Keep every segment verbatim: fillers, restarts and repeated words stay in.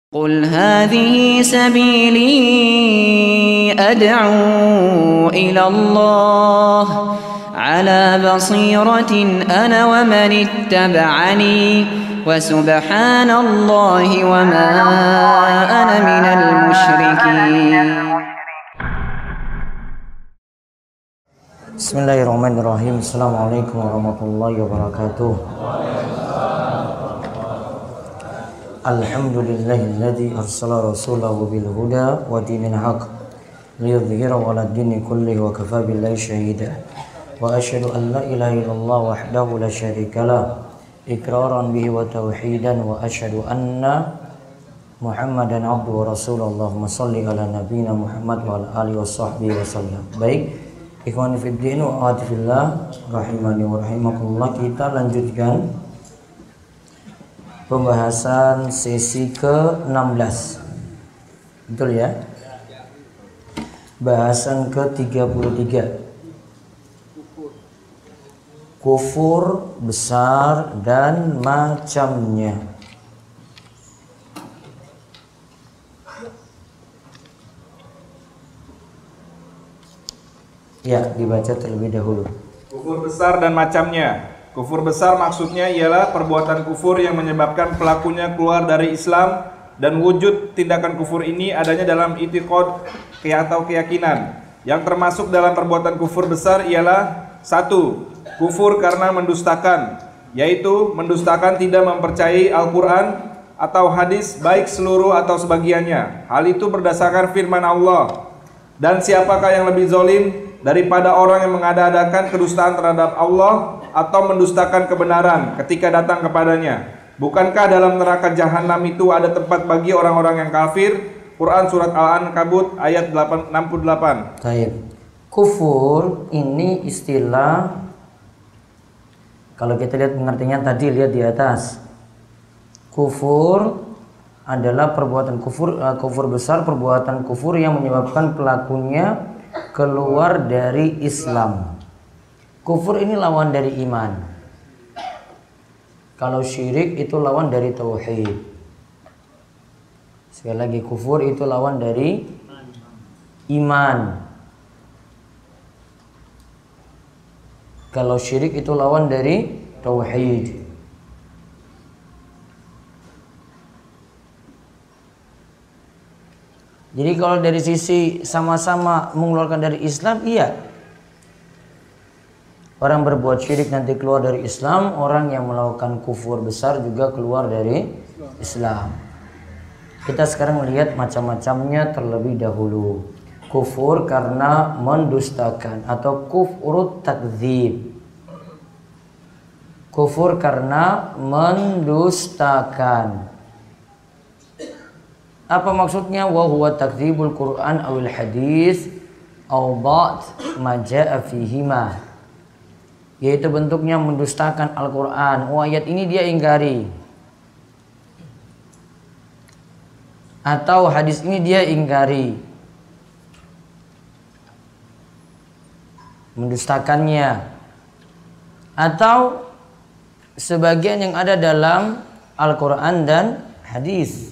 قل هذه سبيلي أدعو إلى الله على بصيرة أنا ومن اتبعني وسبحان الله وما أنا من المشركين. بسم الله الرحمن الرحيم. السلام عليكم ورحمة الله وبركاته. Alhamdulillahilladzi arsala rasulahu bil huda wa dinil haq liyudhhirahu 'alad dini kullihi wa kafa billahi shahida wa asyhadu an la ilaha illallah wahdahu la syarikalah iqraran bihi wa tauhidan wa asyhadu anna Muhammadan abduhu wa rasuluhu. Allahumma shalli ala nabiyyina Muhammad wa ala alihi washabbihi wasallam. Baik, ikhwani fid din wa akhwati fillah rahimani wa rahimakumullah, kita lanjutkan pembahasan sesi ke enam belas. Betul ya? Bahasan ke tiga puluh tiga. Kufur besar dan macamnya. Ya, dibaca terlebih dahulu. Kufur besar dan macamnya. Kufur besar maksudnya ialah perbuatan kufur yang menyebabkan pelakunya keluar dari Islam, dan wujud tindakan kufur ini adanya dalam i'tiqad atau keyakinan. Yang termasuk dalam perbuatan kufur besar ialah satu, kufur karena mendustakan, yaitu mendustakan tidak mempercayai Al-Quran atau hadis baik seluruh atau sebagiannya. Hal itu berdasarkan firman Allah, dan siapakah yang lebih zalim daripada orang yang mengada-adakan kedustaan terhadap Allah atau mendustakan kebenaran ketika datang kepadanya. Bukankah dalam neraka jahanam itu ada tempat bagi orang-orang yang kafir? Quran surat Al-Ankabut ayat enam puluh delapan. Baik. Kufur ini istilah, kalau kita lihat pengertiannya tadi, lihat di atas. Kufur adalah perbuatan kufur, uh, kufur besar, perbuatan kufur yang menyebabkan pelakunya keluar dari Islam. Kufur ini lawan dari iman. Kalau syirik itu lawan dari tauhid. Sekali lagi, kufur itu lawan dari iman. Kalau syirik itu lawan dari tauhid. Jadi kalau dari sisi sama-sama mengeluarkan dari Islam, iya. Orang berbuat syirik nanti keluar dari Islam, orang yang melakukan kufur besar juga keluar dari Islam. Kita sekarang melihat macam-macamnya terlebih dahulu. Kufur karena mendustakan atau kufurut takdzib. Kufur karena mendustakan. Apa maksudnya? Wa huwa takdzibul Qur'an awil hadis aw ba'd ma jaa'a fihima. Yaitu bentuknya mendustakan Al-Qur'an. Oh, ayat ini dia ingkari. Atau hadis ini dia ingkari. Mendustakannya. Atau sebagian yang ada dalam Al-Qur'an dan hadis.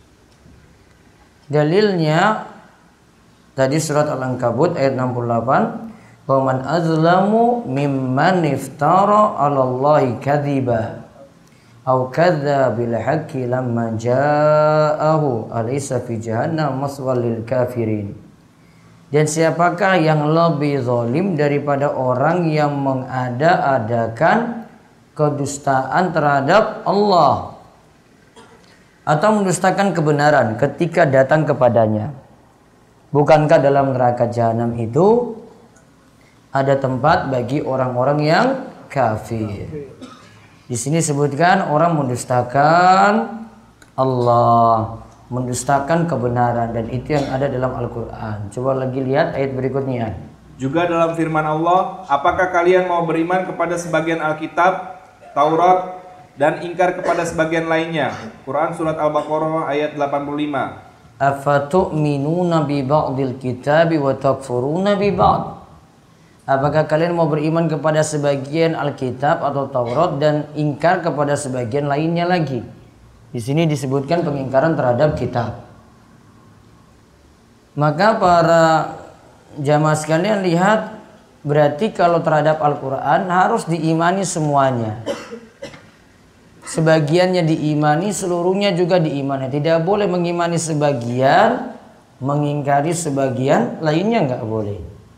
Dalilnya tadi surat Al-Ankabut ayat enam puluh delapan, wa man azlamu mimman iftara 'ala Allahi kadhiba aw kadza bil haqqi lamma ja'ahu alaysa fi jahannam maswal lil kafirin. Dan siapakah yang lebih zalim daripada orang yang mengada-adakan kedustaan terhadap Allah atau mendustakan kebenaran ketika datang kepadanya? Bukankah dalam neraka jahanam itu ada tempat bagi orang-orang yang kafir? Di sini sebutkan orang mendustakan Allah, mendustakan kebenaran, dan itu yang ada dalam Al-Quran. Coba lagi lihat ayat berikutnya. Juga dalam firman Allah, apakah kalian mau beriman kepada sebagian Alkitab, Taurat, dan ingkar kepada sebagian lainnya? Quran surat Al-Baqarah ayat delapan puluh lima. Afatu'minuna bi ba'dil kitabi wa takfuruna bi ba'd. Apakah kalian mau beriman kepada sebagian Alkitab atau Taurat dan ingkar kepada sebagian lainnya lagi? Di sini disebutkan pengingkaran terhadap kitab. Maka para jamaah sekalian lihat, berarti kalau terhadap Al-Quran harus diimani semuanya. Sebagiannya diimani, seluruhnya juga diimani. Tidak boleh mengimani sebagian, mengingkari sebagian lainnya, nggak boleh.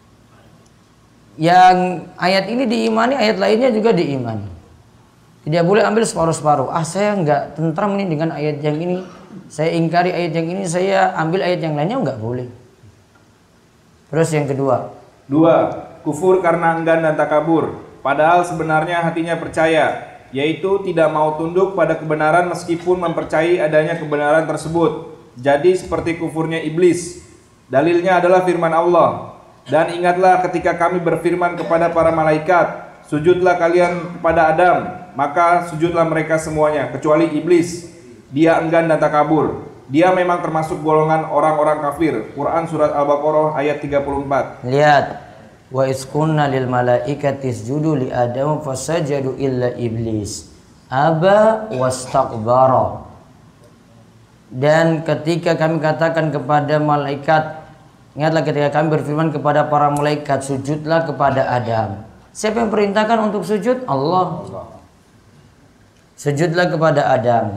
Yang ayat ini diimani, ayat lainnya juga diimani. Tidak boleh ambil separuh-separuh. Ah, saya nggak tentram nih dengan ayat yang ini, saya ingkari ayat yang ini, saya ambil ayat yang lainnya, nggak boleh. Terus yang kedua, dua, kufur karena enggan dan takabur, padahal sebenarnya hatinya percaya, yaitu tidak mau tunduk pada kebenaran meskipun mempercayai adanya kebenaran tersebut. Jadi seperti kufurnya iblis. Dalilnya adalah firman Allah. Dan ingatlah ketika kami berfirman kepada para malaikat, sujudlah kalian kepada Adam, maka sujudlah mereka semuanya kecuali iblis. Dia enggan dan takabur. Dia memang termasuk golongan orang-orang kafir. Quran surat Al-Baqarah ayat tiga puluh empat. Lihat, wa iskunna lil malaikati isjudu li Adam fasajadu illa iblis aba wastakbara. Dan ketika kami katakan kepada malaikat, ingatlah ketika kami berfirman kepada para malaikat, sujudlah kepada Adam. Siapa yang perintahkan untuk sujud? Allah. Sujudlah kepada Adam.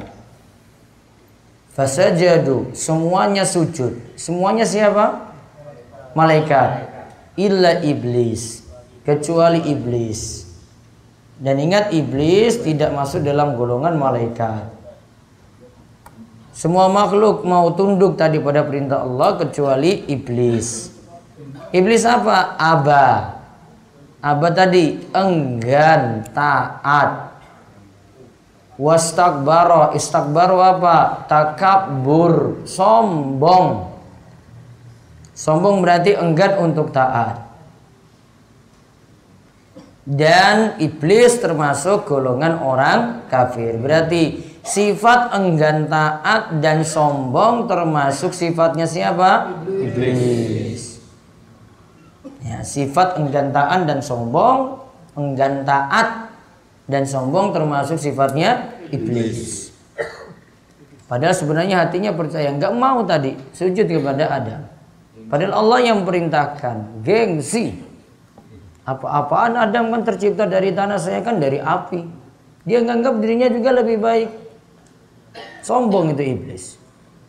Fasajadu, semuanya sujud. Semuanya siapa? Malaikat. Illa iblis, kecuali iblis. Dan ingat, iblis tidak masuk dalam golongan malaikat. Semua makhluk mau tunduk tadi pada perintah Allah kecuali iblis. Iblis apa? Aba. Aba tadi enggan taat. Wastakbaro, istakbaro apa? Takabur, sombong. Sombong berarti enggan untuk taat. Dan iblis termasuk golongan orang kafir. Berarti sifat enggan taat dan sombong termasuk sifatnya siapa? Iblis. Ya, sifat enggan taat dan sombong, enggan taat dan sombong termasuk sifatnya iblis. Padahal sebenarnya hatinya percaya, nggak mau tadi sujud kepada Adam. Padahal Allah yang perintahkan, gengsi. Apa-apaan Adam kan tercipta dari tanah, saya kan dari api. Dia menganggap dirinya juga lebih baik. Sombong itu iblis.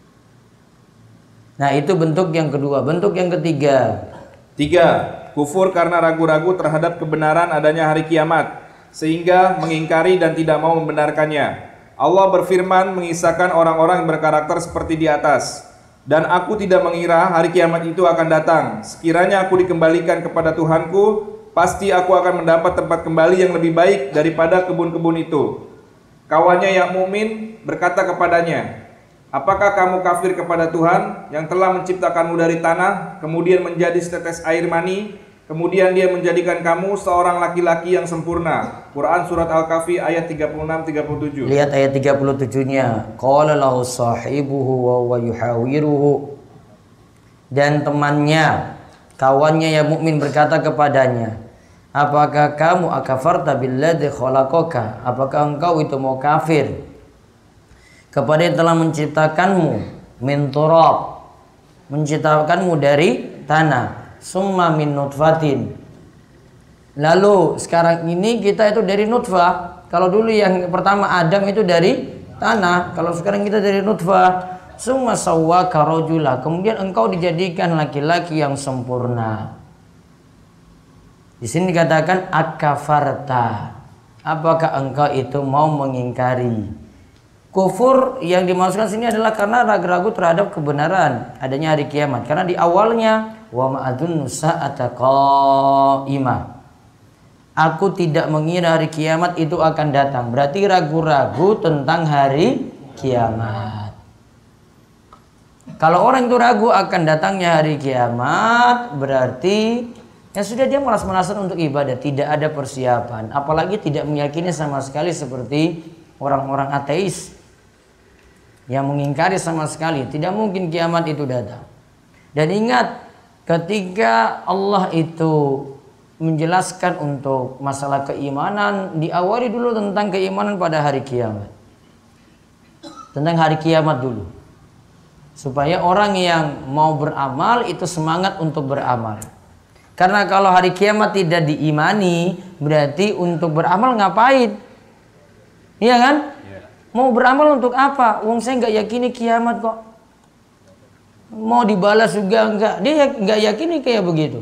Nah, itu bentuk yang kedua. Bentuk yang ketiga. Tiga, kufur karena ragu-ragu terhadap kebenaran adanya hari kiamat, sehingga mengingkari dan tidak mau membenarkannya. Allah berfirman mengisahkan orang-orang yang berkarakter seperti di atas. Dan aku tidak mengira hari kiamat itu akan datang. Sekiranya aku dikembalikan kepada Tuhanku, pasti aku akan mendapat tempat kembali yang lebih baik daripada kebun-kebun itu. Kawannya yang mukmin berkata kepadanya, apakah kamu kafir kepada Tuhan yang telah menciptakanmu dari tanah, kemudian menjadi setetes air mani, kemudian dia menjadikan kamu seorang laki-laki yang sempurna. Quran surat Al-Kahfi ayat tiga puluh enam tiga puluh tujuh. Lihat ayat tiga puluh tujuh-nya. Qala lahu sahibuhu wa huwa yuhawiruhu. Dan temannya, kawannya yang mukmin berkata kepadanya, apakah kamu akafarta billadzi khalaqaka? Apakah engkau itu mau kafir kepada yang telah menciptakanmu min turab, menciptakanmu dari tanah, summa min nutfatin. Lalu sekarang ini kita itu dari nutfah. Kalau dulu yang pertama Adam itu dari tanah, kalau sekarang kita dari nutfah. Summa sawwaka rajula, kemudian engkau dijadikan laki-laki yang sempurna. Di sini dikatakan akafarta. Apakah engkau itu mau mengingkari? Kufur yang dimaksudkan sini adalah karena ragu-ragu terhadap kebenaran adanya hari kiamat. Karena di awalnya wa ma'adunnu sa'ata qa'imah. Aku tidak mengira hari kiamat itu akan datang. Berarti ragu-ragu tentang hari kiamat. Kalau orang itu ragu akan datangnya hari kiamat, berarti ya sudah, dia malas-malasan untuk ibadah, tidak ada persiapan, apalagi tidak meyakini sama sekali seperti orang-orang ateis yang mengingkari sama sekali tidak mungkin kiamat itu datang. Dan ingat, ketika Allah itu menjelaskan untuk masalah keimanan, diawali dulu tentang keimanan pada hari kiamat. tentang hari kiamat dulu. Supaya orang yang mau beramal itu semangat untuk beramal. Karena kalau hari kiamat tidak diimani, berarti untuk beramal ngapain? Iya kan? Yeah. Mau beramal untuk apa? Wong saya nggak yakini kiamat kok. Mau dibalas juga enggak. Dia nggak yakini kayak begitu.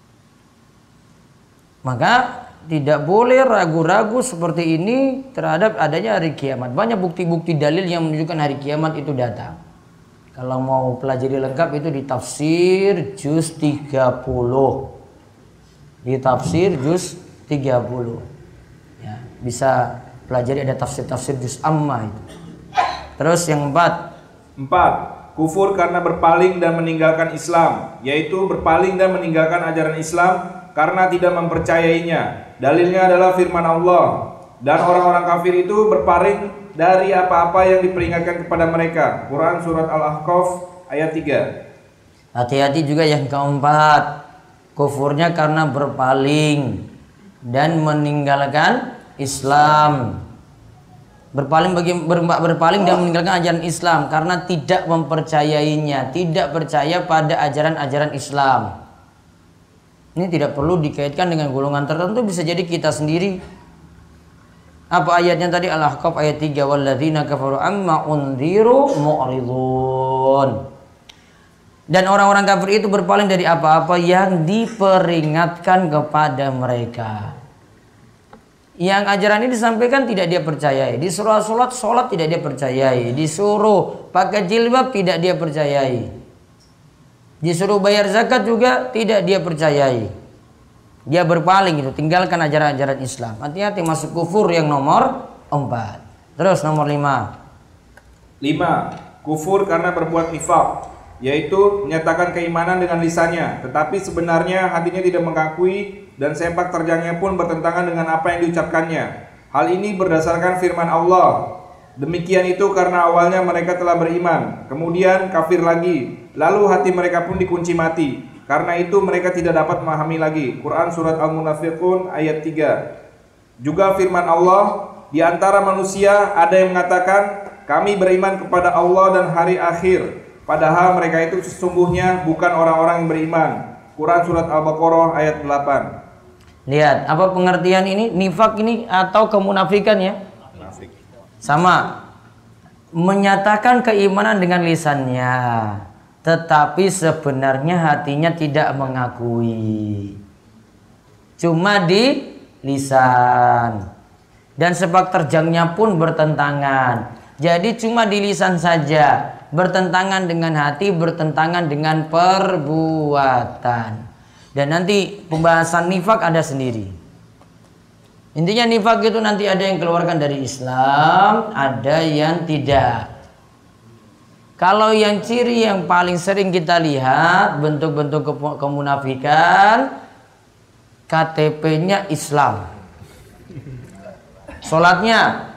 Maka tidak boleh ragu-ragu seperti ini terhadap adanya hari kiamat. Banyak bukti-bukti dalil yang menunjukkan hari kiamat itu datang. Kalau mau pelajari lengkap itu di tafsir juz tiga puluh. Di tafsir juz tiga puluh. Ya, bisa pelajari, ada tafsir-tafsir juz amma itu. Terus yang empat. Empat. Kufur karena berpaling dan meninggalkan Islam, yaitu berpaling dan meninggalkan ajaran Islam karena tidak mempercayainya. Dalilnya adalah firman Allah, dan orang-orang kafir itu berpaling dari apa-apa yang diperingatkan kepada mereka. Quran surat Al-Ahqaf ayat tiga. Hati-hati juga yang keempat, kufurnya karena berpaling dan meninggalkan Islam. Berpaling bagi ber, berpaling dan meninggalkan ajaran Islam karena tidak mempercayainya, tidak percaya pada ajaran-ajaran Islam. Ini tidak perlu dikaitkan dengan golongan tertentu, bisa jadi kita sendiri. Apa ayatnya tadi? Al-Ahqaf ayat tiga, walladzina kafaru amma undziru mu'ridun. Dan orang-orang kafir itu berpaling dari apa-apa yang diperingatkan kepada mereka. Yang ajaran ini disampaikan tidak dia percayai. Disuruh sholat, sholat tidak dia percayai. Disuruh pakai jilbab tidak dia percayai. Disuruh bayar zakat juga tidak dia percayai. Dia berpaling itu, tinggalkan ajaran-ajaran Islam. Hati-hati masuk kufur yang nomor empat. Terus nomor lima. Lima, kufur karena berbuat nifaq, yaitu menyatakan keimanan dengan lisannya, tetapi sebenarnya hatinya tidak mengakui, dan sepak terjangnya pun bertentangan dengan apa yang diucapkannya. Hal ini berdasarkan firman Allah. Demikian itu karena awalnya mereka telah beriman, kemudian kafir lagi, lalu hati mereka pun dikunci mati. Karena itu mereka tidak dapat memahami lagi. Quran surat Al-Munafiqun ayat tiga. Juga firman Allah, di antara manusia ada yang mengatakan, kami beriman kepada Allah dan hari akhir, padahal mereka itu sesungguhnya bukan orang-orang yang beriman. Quran surat Al-Baqarah ayat delapan. Lihat, apa pengertian ini? Nifak ini atau kemunafikan ya? Munafik. Sama. Menyatakan keimanan dengan lisannya, tetapi sebenarnya hatinya tidak mengakui. Cuma di lisan. Dan sepak terjangnya pun bertentangan. Jadi cuma di lisan saja, bertentangan dengan hati, bertentangan dengan perbuatan. Dan nanti pembahasan nifak ada sendiri. Intinya nifak itu nanti ada yang keluarkan dari Islam, ada yang tidak. Kalau yang ciri yang paling sering kita lihat bentuk-bentuk ke kemunafikan, K T P-nya Islam, sholatnya,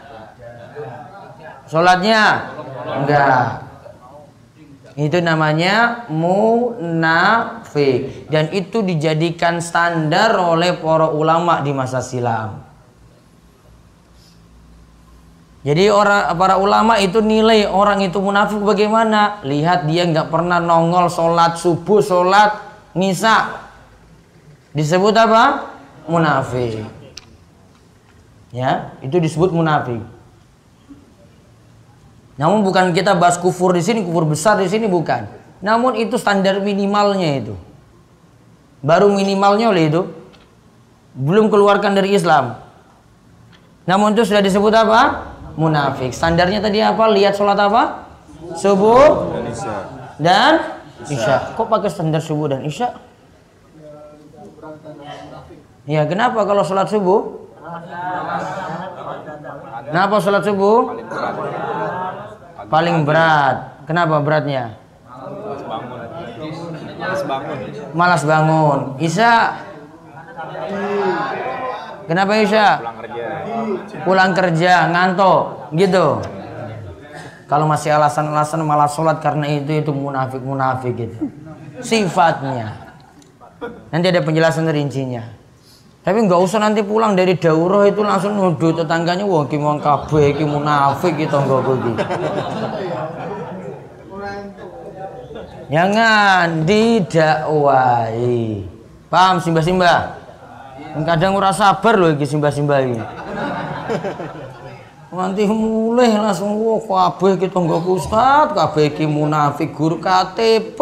sholatnya enggak. Itu namanya munafik, dan itu dijadikan standar oleh para ulama di masa silam. Jadi orang para ulama itu nilai orang itu munafik bagaimana? Lihat dia nggak pernah nongol sholat subuh, sholat ngisa, disebut apa? Munafik. Ya, itu disebut munafik. Namun bukan kita bahas kufur di sini, kufur besar di sini bukan. Namun itu standar minimalnya itu. Baru minimalnya oleh itu. Belum keluarkan dari Islam. Namun itu sudah disebut apa? Munafik. Standarnya tadi apa? Lihat sholat apa? Subuh Dan Isya. Dan Isya. Kok pakai standar subuh dan Isya? Ya, kenapa kalau sholat subuh? Kenapa sholat subuh? Paling berat. Kenapa beratnya? Malas bangun. Malas bangun. Malas bangun. Isya. Kenapa Isya? Pulang kerja. Pulang kerja, ngantuk, gitu. Kalau masih alasan-alasan malas sholat karena itu itu munafik-munafik gitu. Sifatnya. Nanti ada penjelasan rincinya. Tapi nggak usah nanti pulang dari daurah itu langsung nuduh tetangganya, wah ki wong kabeh iki munafik iki tanggoku iki. Jangan didakwahi. Paham simbah-simbah? Kadang ora sabar loh iki simbah-simbah iki. Nanti mulai langsung wah kabeh iki tanggoku Ustaz, kabeh iki munafik guru K T P.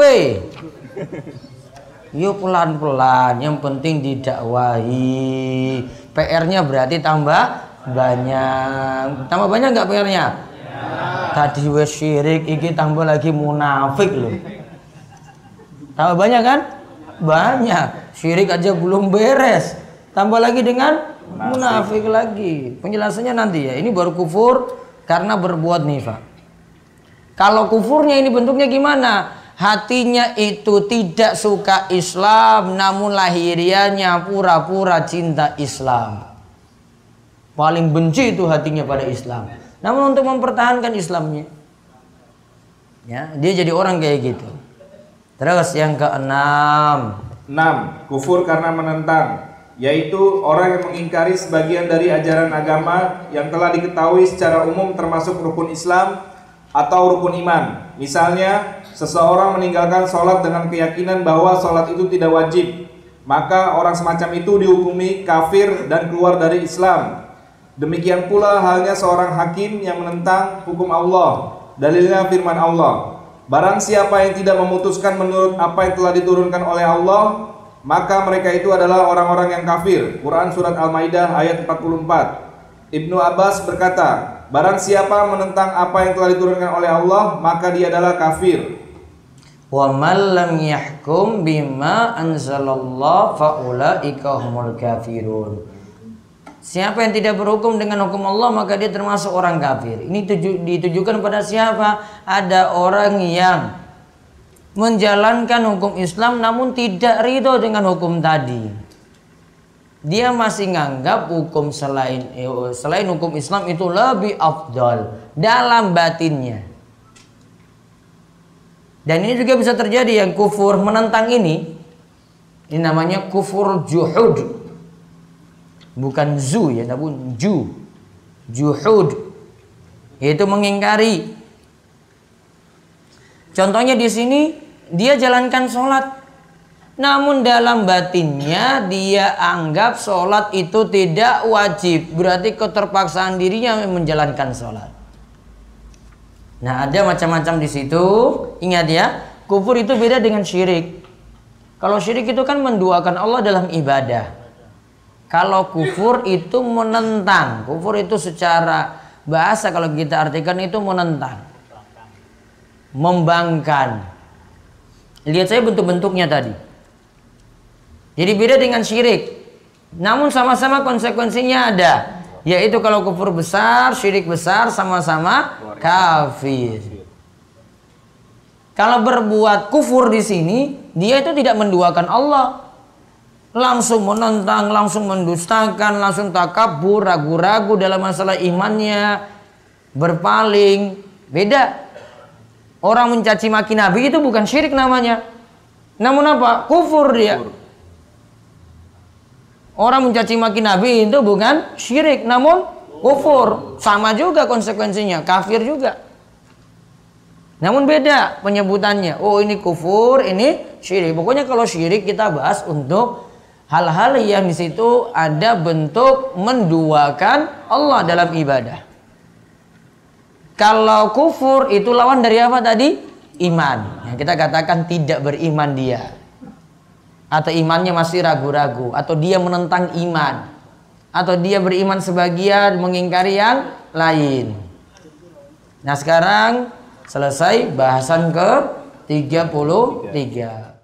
Yuk pelan-pelan, yang penting didakwahi. P R-nya berarti tambah banyak. Tambah banyak nggak P R-nya? Ya. Tadi wes syirik, iki tambah lagi munafik loh. Tambah banyak kan? Banyak. Syirik aja belum beres. Tambah lagi dengan munafik, munafik lagi. Penjelasannya nanti ya. Ini baru kufur karena berbuat nifaq. Kalau kufurnya ini bentuknya gimana? Hatinya itu tidak suka Islam, namun lahiriannya pura-pura cinta Islam. Paling benci itu hatinya pada Islam. Namun untuk mempertahankan Islamnya, ya, dia jadi orang kayak gitu. Terus yang keenam. Enam, kufur karena menentang, yaitu orang yang mengingkari sebagian dari ajaran agama yang telah diketahui secara umum termasuk rukun Islam atau rukun iman. Misalnya, seseorang meninggalkan sholat dengan keyakinan bahwa sholat itu tidak wajib, maka orang semacam itu dihukumi kafir dan keluar dari Islam. Demikian pula halnya seorang hakim yang menentang hukum Allah. Dalilnya firman Allah, barang siapa yang tidak memutuskan menurut apa yang telah diturunkan oleh Allah, maka mereka itu adalah orang-orang yang kafir. Quran Surat Al-Maidah ayat empat puluh empat. Ibnu Abbas berkata, barang siapa menentang apa yang telah diturunkan oleh Allah, maka dia adalah kafir. Wa man lam yahkum bima anzalallah fa ulaika humul kafirun. Siapa yang tidak berhukum dengan hukum Allah, maka dia termasuk orang kafir. Ini tuju, ditujukan pada siapa? Ada orang yang menjalankan hukum Islam namun tidak ridho dengan hukum tadi. Dia masih nganggap hukum selain selain hukum Islam itu lebih afdal dalam batinnya. Dan ini juga bisa terjadi yang kufur menentang ini. Ini namanya kufur juhud. Bukan zu ya, namun ju. Juhud. Yaitu mengingkari. Contohnya di sini dia jalankan sholat, namun dalam batinnya dia anggap sholat itu tidak wajib. Berarti keterpaksaan dirinya menjalankan sholat. Nah, ada macam-macam di situ. Ingat ya, kufur itu beda dengan syirik. Kalau syirik itu kan menduakan Allah dalam ibadah. Kalau kufur itu menentang. Kufur itu secara bahasa kalau kita artikan itu menentang, membangkang. Lihat saya bentuk-bentuknya tadi. Jadi beda dengan syirik. Namun sama-sama konsekuensinya ada. Yaitu kalau kufur besar, syirik besar, sama-sama kafir. Kalau berbuat kufur di sini, dia itu tidak menduakan Allah. Langsung menentang, langsung mendustakan, langsung takabur, ragu-ragu dalam masalah imannya, berpaling. Beda. Orang mencaci maki Nabi itu bukan syirik namanya. Namun apa? Kufur dia. Kufur. Orang mencaci maki Nabi itu bukan syirik, namun kufur. Sama juga konsekuensinya, kafir juga. Namun beda penyebutannya. Oh, ini kufur, ini syirik. Pokoknya kalau syirik kita bahas untuk hal-hal yang di situ ada bentuk menduakan Allah dalam ibadah. Kalau kufur itu lawan dari apa tadi? Iman. Yang kita katakan tidak beriman dia. Atau imannya masih ragu-ragu, atau dia menentang iman, atau dia beriman sebagian mengingkari yang lain. Nah, sekarang selesai bahasan ke tiga puluh tiga.